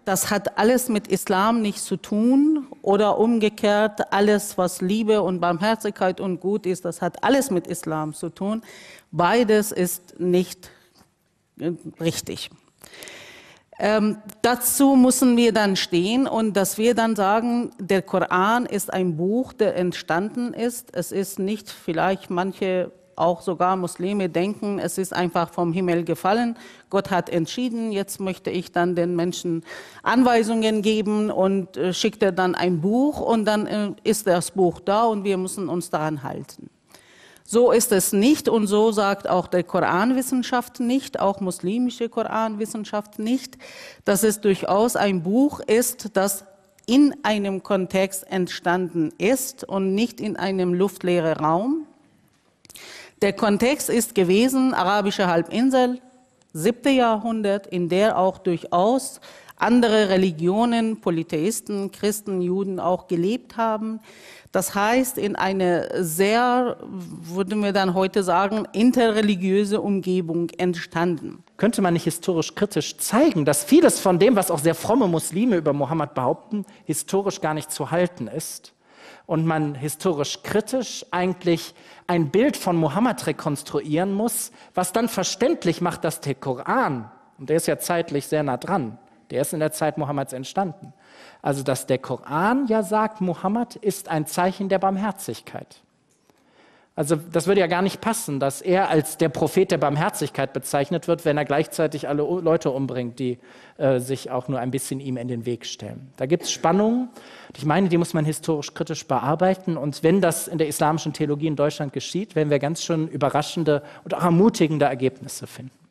das hat alles mit Islam nichts zu tun oder umgekehrt, alles, was Liebe und Barmherzigkeit und gut ist, das hat alles mit Islam zu tun. Beides ist nicht richtig. Dazu müssen wir dann stehen und dass wir dann sagen, der Koran ist ein Buch, der entstanden ist. Es ist nicht, vielleicht manche auch sogar Muslime denken, es ist einfach vom Himmel gefallen. Gott hat entschieden, jetzt möchte ich dann den Menschen Anweisungen geben und schickt er dann ein Buch und dann ist das Buch da und wir müssen uns daran halten. So ist es nicht und so sagt auch die Koranwissenschaft nicht, auch muslimische Koranwissenschaft nicht, dass es durchaus ein Buch ist, das in einem Kontext entstanden ist und nicht in einem luftleeren Raum. Der Kontext ist gewesen, arabische Halbinsel, 7. Jahrhundert, in der auch durchaus andere Religionen, Polytheisten, Christen, Juden auch gelebt haben. Das heißt, in eine sehr, würden wir dann heute sagen, interreligiöse Umgebung entstanden. Könnte man nicht historisch kritisch zeigen, dass vieles von dem, was auch sehr fromme Muslime über Mohammed behaupten, historisch gar nicht zu halten ist? Und man historisch kritisch eigentlich ein Bild von Mohammed rekonstruieren muss, was dann verständlich macht, dass der Koran, und der ist ja zeitlich sehr nah dran, der ist in der Zeit Mohammeds entstanden, also dass der Koran ja sagt, Mohammed ist ein Zeichen der Barmherzigkeit. Also das würde ja gar nicht passen, dass er als der Prophet der Barmherzigkeit bezeichnet wird, wenn er gleichzeitig alle Leute umbringt, die sich auch nur ein bisschen ihm in den Weg stellen. Da gibt es Spannungen, ich meine, die muss man historisch kritisch bearbeiten. Und wenn das in der islamischen Theologie in Deutschland geschieht, werden wir ganz schön überraschende und auch ermutigende Ergebnisse finden.